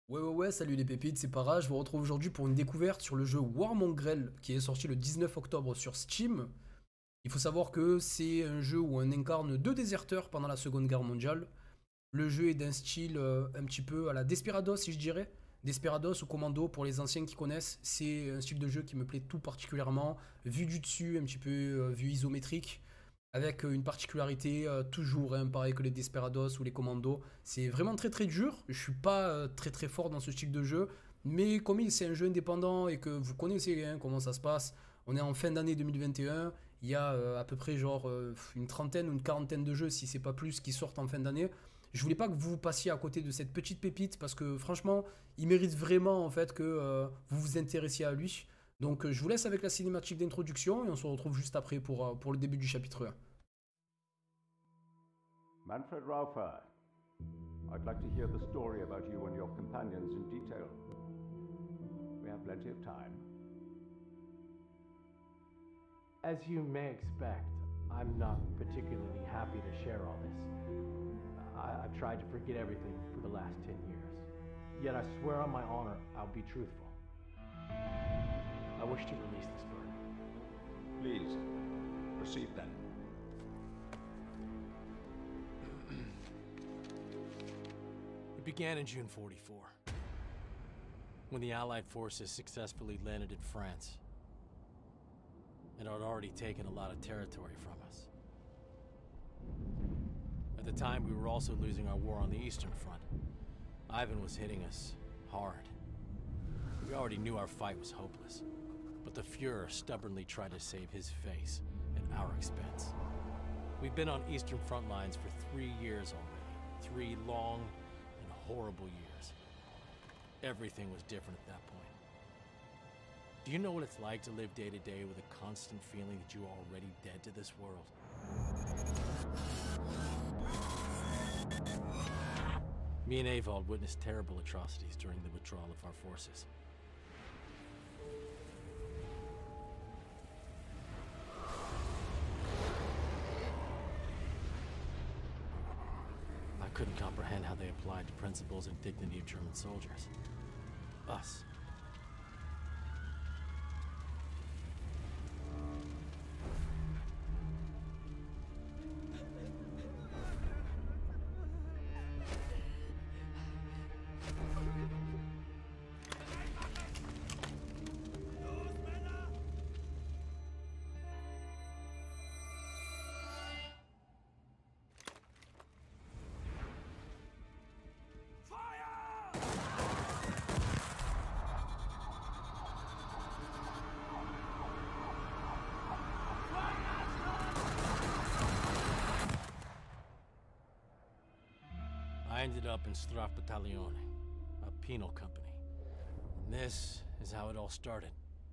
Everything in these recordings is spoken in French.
Ouais, salut les pépites, c'est Para, je vous retrouve aujourd'hui pour une découverte sur le jeu War Mongrel qui est sorti le 19 octobre sur Steam. Il faut savoir que c'est un jeu où on incarne deux déserteurs pendant la Seconde Guerre mondiale. Le jeu est d'un style un petit peu à la Desperados, si je dirais. Desperados ou Commando, pour les anciens qui connaissent, c'est un style de jeu qui me plaît tout particulièrement. Vu du dessus, un petit peu vue isométrique, avec une particularité toujours, hein, pareil que les Desperados ou les Commandos. C'est vraiment très dur. Je suis pas très fort dans ce style de jeu, mais comme c'est un jeu indépendant et que vous connaissez hein, comment ça se passe, on est en fin d'année 2021. Il y a à peu près genre une trentaine ou une quarantaine de jeux, si c'est pas plus, qui sortent en fin d'année. Je voulais pas que vous passiez à côté de cette petite pépite parce que franchement, il mérite vraiment en fait que vous vous intéressiez à lui. Donc je vous laisse avec la cinématique d'introduction et on se retrouve juste après pour le début du chapitre 1. Manfred Raufer, I'd like to hear the story about you and your companions in detail. We have plenty of time. As you may expect, I'm not particularly happy to share all this. I've tried to forget everything for the last 10 years. Yet I swear on my honor, I'll be truthful. I wish to release this burden. Please, proceed then. It began in June 44, when the Allied forces successfully landed in France and had already taken a lot of territory from us. At the time, we were also losing our war on the Eastern Front. Ivan was hitting us hard. We already knew our fight was hopeless, but the Fuhrer stubbornly tried to save his face at our expense. We've been on Eastern Front lines for 3 years already. 3 long and horrible years. Everything was different at that point. Do you know what it's like to live day to day with a constant feeling that you are already dead to this world? Me and Avald witnessed terrible atrocities during the withdrawal of our forces. I couldn't comprehend how they applied the principles and dignity of German soldiers. Us. I ended up in Strafbataillone, a penal company. And this is how it all started.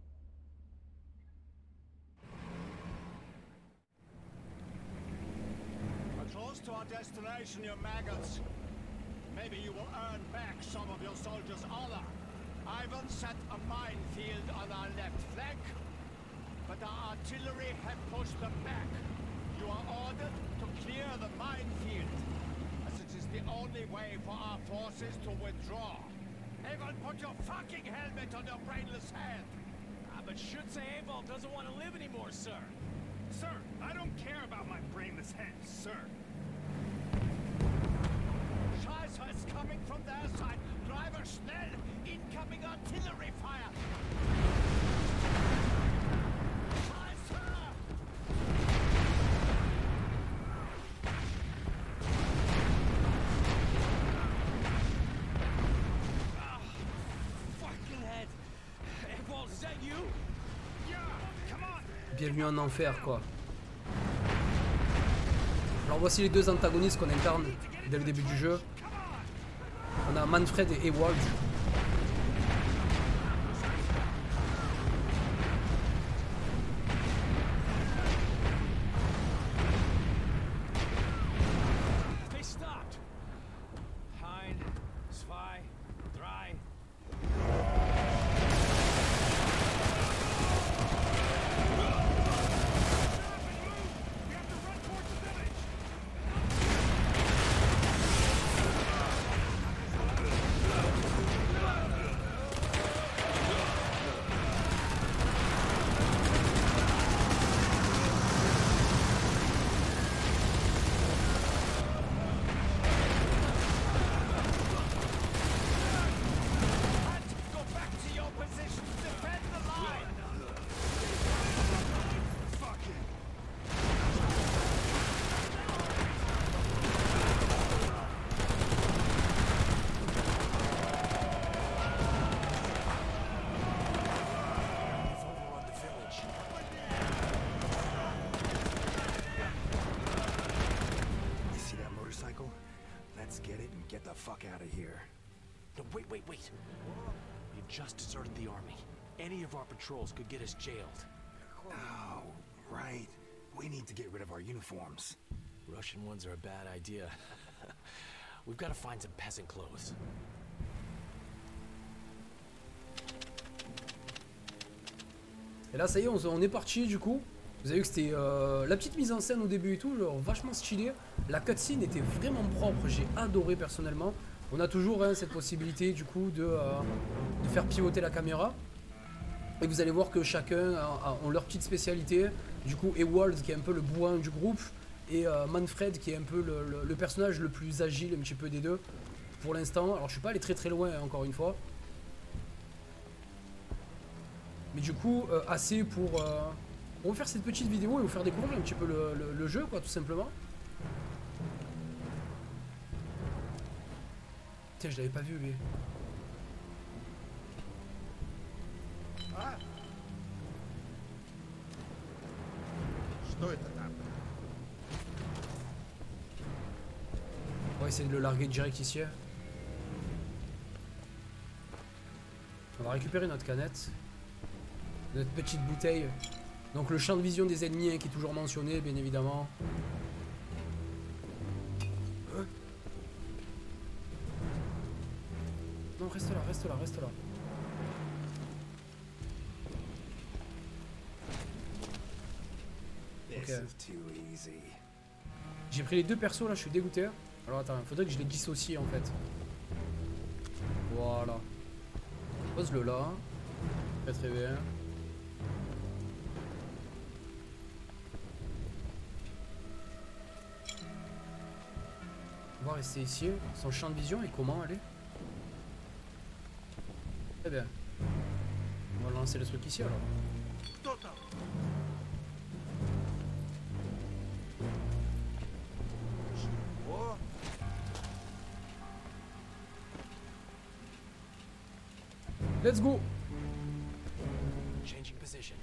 We're close to our destination, you maggots. Maybe you will earn back some of your soldiers' honor. Ivan set a minefield on our left flank, but our artillery had pushed them back. You are ordered to clear the minefield, as it is the only way for our forces to withdraw. Avon, put your fucking helmet on your brainless head! But Schütze Avald doesn't want to live anymore, sir. Sir, I don't care about my brainless head, sir. Scheiße is coming from their side. Driver, schnell! Incoming artillery fire! Scheiße! Fucking head. Avald, is that you? Yeah, come on! Bienvenue en enfer quoi. Alors voici les deux antagonistes qu'on incarne dès le début du jeu. On a Manfred et Ewald. They stopped. Ein, zwei, drei. We have to run towards the village! out of here. No, wait. We just deserted the army. Any of our patrols could get us jailed. Oh, right. We need to get rid of our uniforms. Russian ones are a bad idea. We've got to find some peasant clothes. Et là, ça y est, on est parti du coup. Vous avez vu que c'était la petite mise en scène au début et tout, genre vachement stylé. La cutscene était vraiment propre, j'ai adoré personnellement. On a toujours cette possibilité du coup de faire pivoter la caméra. Et vous allez voir que chacun ont leur petite spécialité. Du coup, Ewald qui est un peu le bourrin du groupe. Et Manfred qui est un peu le personnage le plus agile un petit peu des deux. Pour l'instant, alors je suis pas allé très loin encore une fois. Mais du coup, assez pour faire cette petite vidéo et vous faire découvrir un petit peu le jeu, quoi, tout simplement. Tiens, je l'avais pas vu, lui. On va essayer de le larguer direct ici. On va récupérer notre canette. Notre petite bouteille. Donc le champ de vision des ennemis hein, qui est toujours mentionné, bien évidemment. Non, reste là. Ok. J'ai pris les deux persos là, je suis dégoûté. Alors attends, il faudrait que je les dissocie en fait. Voilà. Pose-le là. Très bien. On va rester ici. Son champ de vision et comment aller? Très bien. On va lancer le truc ici alors. Let's go. Changing position.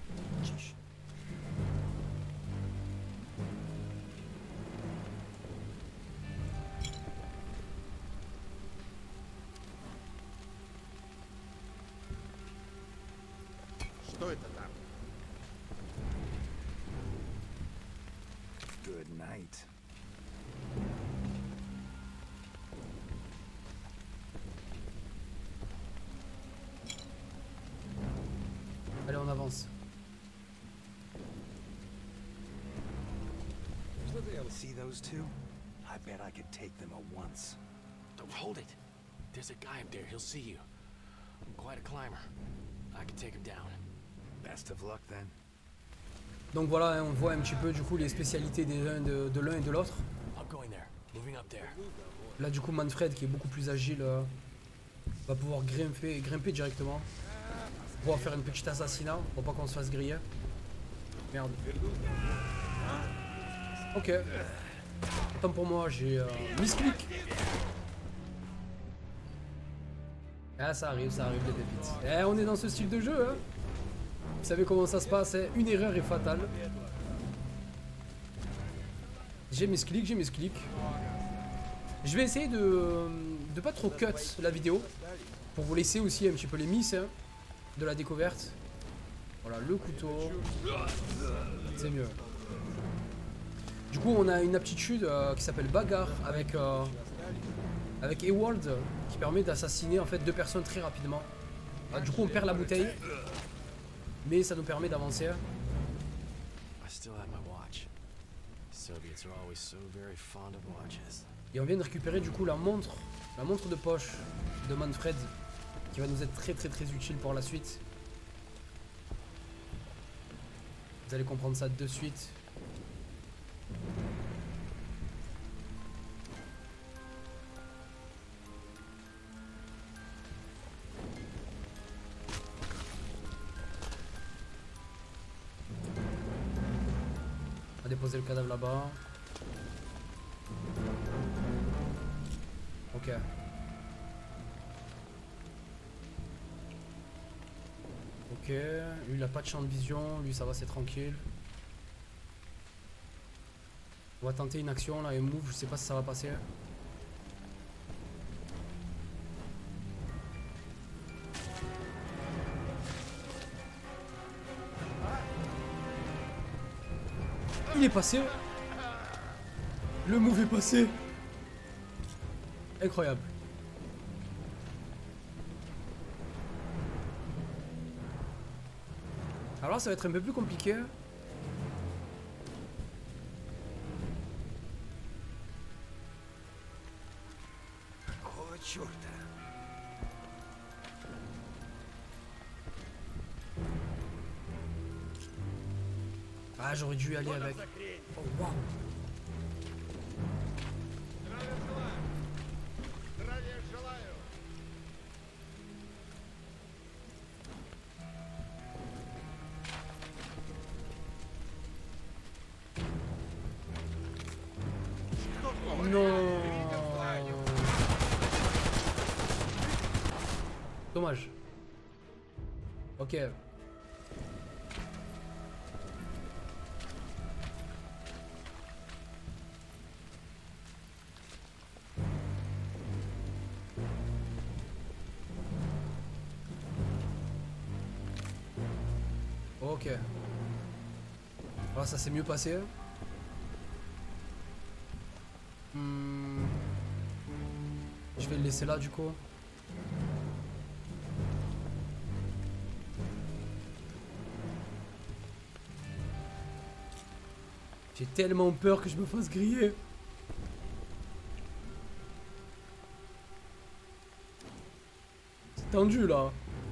Good night. Allez, on avance. See those two? I bet I could take them at once. Don't hold it. There's a guy up there. He'll see you. I'm quite a climber. I can take him down. Best of luck then. Donc voilà, hein, on voit un petit peu du coup les spécialités de l'un et de l'autre. I'm going there. Moving up there. Là du coup Manfred qui est beaucoup plus agile va pouvoir grimper directement. On va faire une petite assassinat pour pas qu'on se fasse griller. Merde. Ok. Attends pour moi, j'ai misclick. Ah ça arrive les pépites. Eh on est dans ce style de jeu hein. Vous savez comment ça se passe, hein. Une erreur est fatale. J'ai mes clics. Je vais essayer de pas trop cut la vidéo. Pour vous laisser aussi un petit peu les miss hein, de la découverte. Voilà, le couteau. C'est mieux. Du coup, on a une aptitude qui s'appelle bagarre avec Ewald qui permet d'assassiner en fait deux personnes très rapidement. Du coup, on perd la bouteille. Mais ça nous permet d'avancer. I still have my watch. Soviets are always so very fond of watches. Et on vient de récupérer du coup la montre de poche de Manfred qui va nous être très utile pour la suite. Vous allez comprendre ça de suite. On va déposer le cadavre là-bas. Ok. Ok, lui il a pas de champ de vision, lui ça va, c'est tranquille. On va tenter une action là et move, je sais pas si ça va passer. Il est passé. Le move est passé. Incroyable. Alors là, ça va être un peu plus compliqué. Oh, черта. Ah, j'aurais dû y aller avec. Oh, waouh. Non. Dommage. Ok. Ok. Alors ça s'est mieux passé. Je vais le laisser là du coup. J'ai tellement peur que je me fasse griller. C'est tendu là.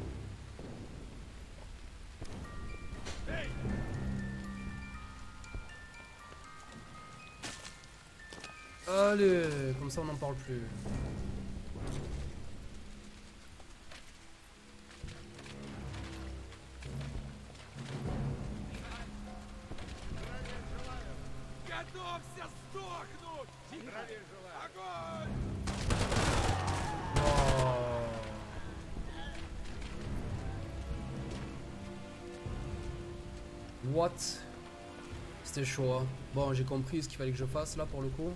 Allez, comme ça on n'en parle plus. What? C'était chaud hein. Bon, j'ai compris ce qu'il fallait que je fasse là pour le coup.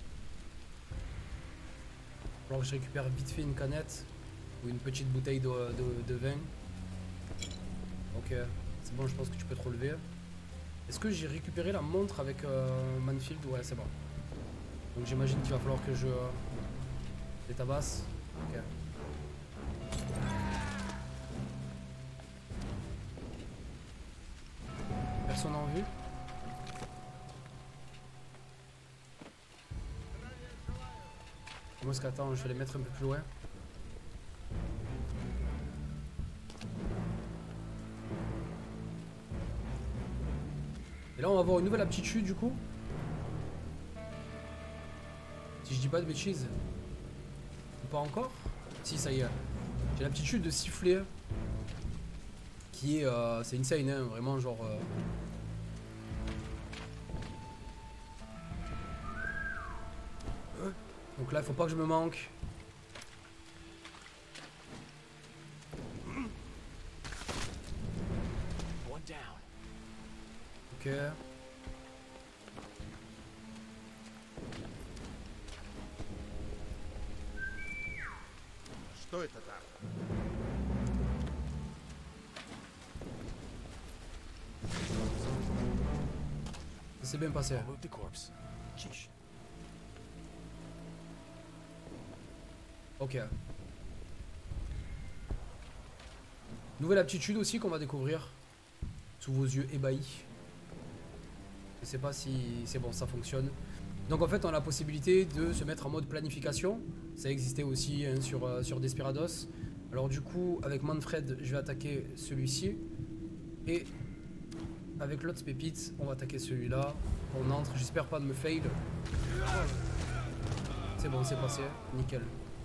Alors que je récupère vite fait une canette ou une petite bouteille de vin. Ok, c'est bon, je pense que tu peux te relever. Est-ce que j'ai récupéré la montre avec Manfield? Ouais, c'est bon. Donc j'imagine qu'il va falloir que je les tabasse. Ok. Personne en vue? Moi, ce qu'attends, je vais les mettre un peu plus loin. Et là, on va avoir une nouvelle aptitude du coup. Si je dis pas de bêtises. Ou pas encore? Si, ça y est. J'ai l'aptitude de siffler. Qui est. C'est insane, hein, vraiment, genre. Donc là, il faut pas que je me manque. Ok. Что это там? Ça s'est bien passé. Move the corpse. Sheesh. Ok. Nouvelle aptitude aussi qu'on va découvrir. Sous vos yeux ébahis. Je sais pas si c'est bon, ça fonctionne. Donc en fait on a la possibilité de se mettre en mode planification. Ça existait aussi hein, sur Desperados. Alors du coup avec Manfred je vais attaquer celui-ci. Et avec l'autre pépite on va attaquer celui-là. On entre, j'espère pas de me fail. C'est bon, c'est passé, nickel.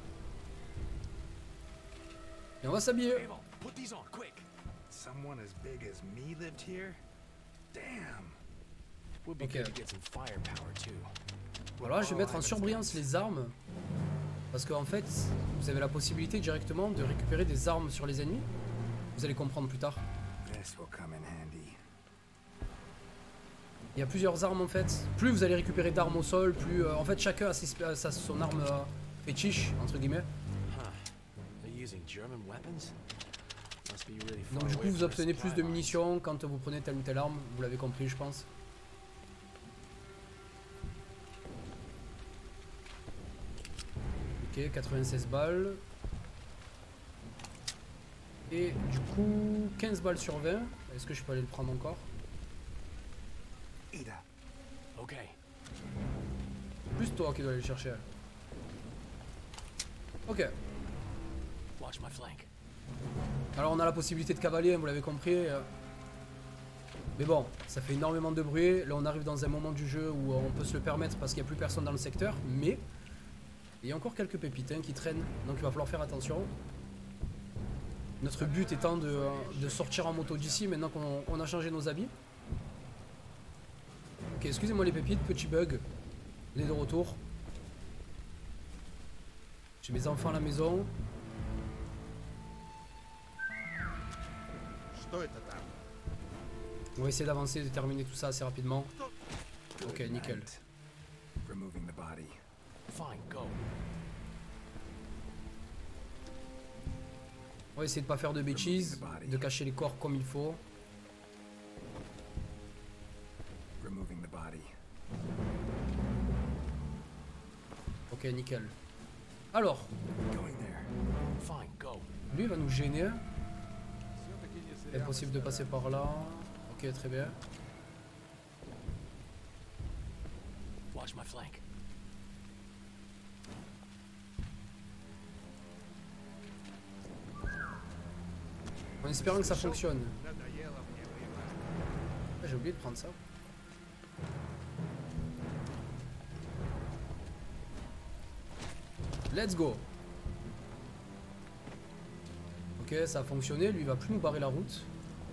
Et on va s'habiller. Put these on, quick. Someone as big as me lived here? Damn. Would be good to get some firepower too. Voilà, je vais mettre en surbrillance les armes. Parce qu'en fait, vous avez la possibilité directement de récupérer des armes sur les ennemis. Vous allez comprendre plus tard. This will come in handy. Il y a plusieurs armes en fait. Plus vous allez récupérer d'armes au sol, plus... en fait, chacun a son arme fétiche, entre guillemets. Donc du coup, vous obtenez plus de munitions quand vous prenez telle ou telle arme. Vous l'avez compris, je pense. Ok, 96 balles. Et du coup, 15 balles sur 20. Est-ce que je peux aller le prendre encore? Ida. Okay. Plus toi qui dois aller le chercher. Ok. Watch my flank. Alors on a la possibilité de cavaler, hein, vous l'avez compris. Mais bon, ça fait énormément de bruit. Là on arrive dans un moment du jeu où on peut se le permettre parce qu'il n'y a plus personne dans le secteur. Mais il y a encore quelques pépites hein, qui traînent. Donc il va falloir faire attention. Notre but étant de sortir en moto d'ici maintenant qu'on a changé nos habits. Ok, excusez-moi les pépites, petit bug. On est de retour. J'ai mes enfants à la maison. On va essayer d'avancer, de terminer tout ça assez rapidement. Ok, nickel. Removing the body. Fine, go. On va essayer de pas faire de bêtises, de cacher les corps comme il faut. Removing the body. Ok, nickel. Alors, Going there. Fine, go. lui va nous gêner. Impossible de passer par là. Ok, très bien. Watch my flank. En espérant que ça fonctionne. Ah, j'ai oublié de prendre ça. Let's go. Ok, ça a fonctionné. Lui, il va plus nous barrer la route.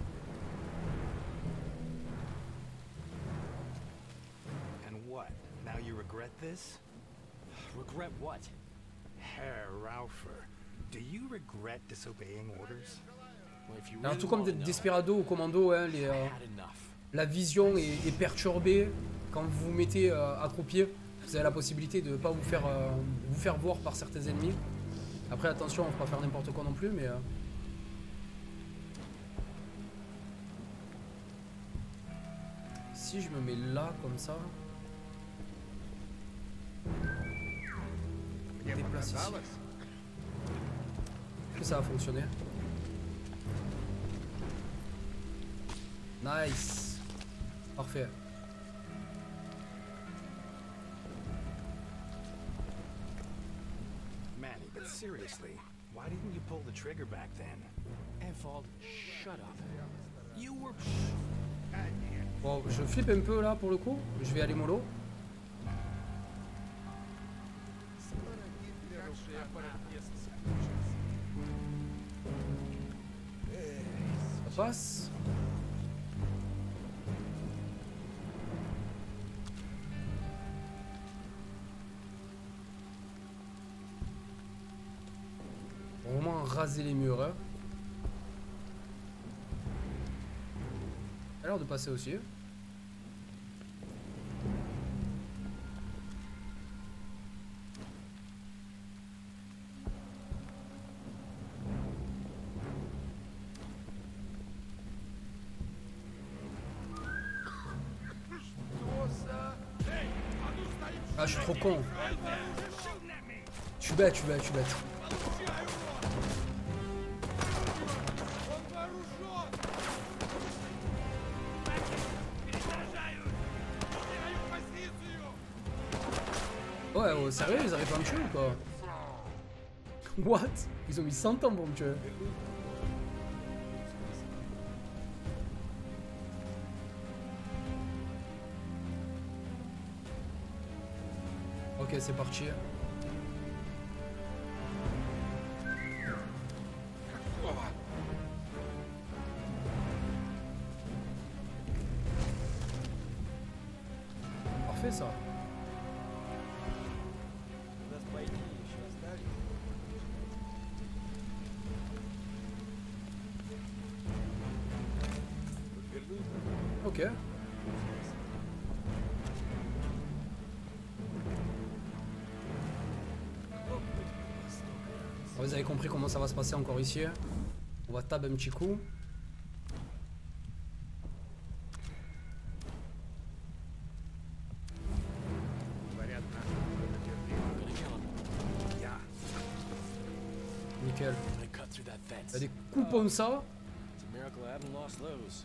And what? Now you regret this? Regret what? Herr Raufer, do you regret disobeying orders? Well, if you Alors really tout comme wanna know, Desperado ou Commando, hein, I had enough. la vision est perturbée. Quand vous vous mettez accroupi, vous avez la possibilité de ne pas vous faire voir par certains ennemis. Après attention, on ne faut pas faire n'importe quoi non plus, mais... Si je me mets là, comme ça... Je me déplace ici. Est-ce que ça va fonctionner? Nice. Parfait. Manny, but seriously, why didn't you pull the trigger back then? Evald, shut up. You were... Bon, je flippe un peu là pour le coup. Je vais aller mollo. Ça passe. On va vraiment raser les murs. Hein. Ça a l'air de passer aussi. Ah, je suis trop con. Je suis bête, je suis bête, je suis bête. Ouais, oh, sérieux, ils arrivent à me tuer ou quoi? What? Ils ont mis 100 ans pour me tuer. Ok, c'est parti. Parfait ça. Ok. Vous avez compris comment ça va se passer encore ici. On va tab un petit coup. cut through that Il y a fence. des coups comme ça. It's a miracle I haven't lost those.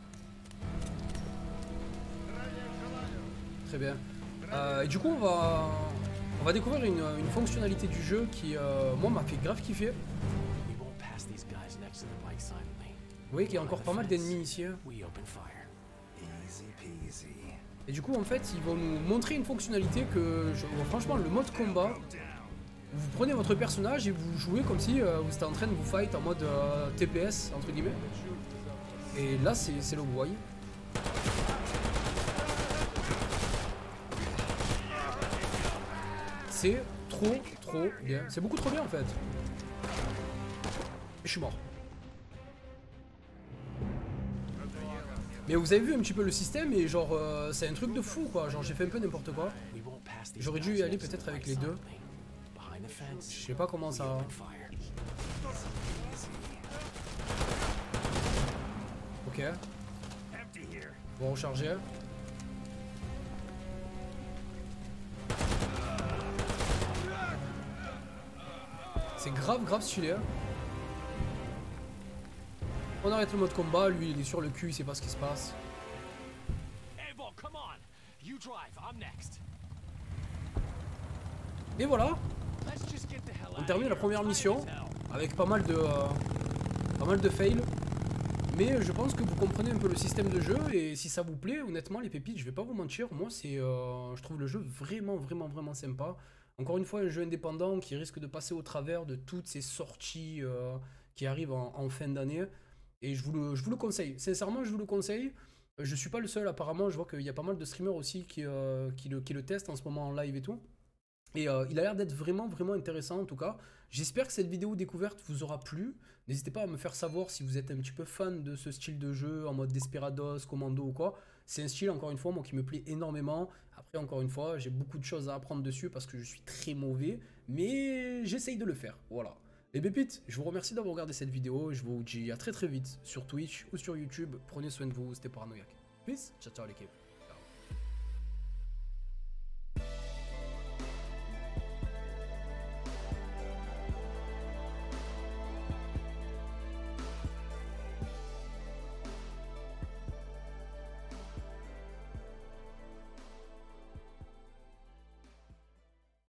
Très bien. Et du coup, on va découvrir une fonctionnalité du jeu qui, moi, m'a fait grave kiffer. We won't pass these guys next to the bike silently. Vous voyez qu'il y a encore pas mal d'ennemis ici. Hein. We open fire. Easy peasy. Et du coup, en fait, ils vont nous montrer une fonctionnalité que, franchement, le mode combat, vous prenez votre personnage et vous jouez comme si vous étiez en train de vous fight en mode TPS, entre guillemets. Et là, c'est le vous voyez. C'est trop bien. C'est beaucoup trop bien en fait. Je suis mort. Mais vous avez vu un petit peu le système et genre c'est un truc de fou quoi. Genre j'ai fait un peu n'importe quoi. We won't pass these J'aurais dû guys y aller next to peut-être the avec bike les deux. silently. Behind the fence. Je sais pas comment We ça. open fire. Ok. Bon recharger. C'est grave stylé. Hein. On arrête le mode combat, lui il est sur le cul, il sait pas ce qui se passe. Abel, come on. You drive. I'm next. Et voilà, Let's just get the hell out on of termine la here. première I'm mission tired as hell. avec pas mal de fails. Mais je pense que vous comprenez un peu le système de jeu et si ça vous plaît, honnêtement les pépites, je vais pas vous mentir, moi c'est, je trouve le jeu vraiment sympa. Encore une fois, un jeu indépendant qui risque de passer au travers de toutes ces sorties qui arrivent en fin d'année. Et je vous le conseille, sincèrement je vous le conseille. Je suis pas le seul apparemment, je vois qu'il y a pas mal de streamers aussi qui le testent en ce moment en live et tout. Et il a l'air d'être vraiment intéressant en tout cas. J'espère que cette vidéo découverte vous aura plu. N'hésitez pas à me faire savoir si vous êtes un petit peu fan de ce style de jeu en mode Desperados, Commando ou quoi. C'est un style encore une fois moi qui me plaît énormément. Après encore une fois j'ai beaucoup de choses à apprendre dessus parce que je suis très mauvais. Mais j'essaye de le faire, voilà. Les pépites, je vous remercie d'avoir regardé cette vidéo et je vous dis à très vite sur Twitch ou sur YouTube. Prenez soin de vous, c'était Paranoïaque. Peace, ciao l'équipe.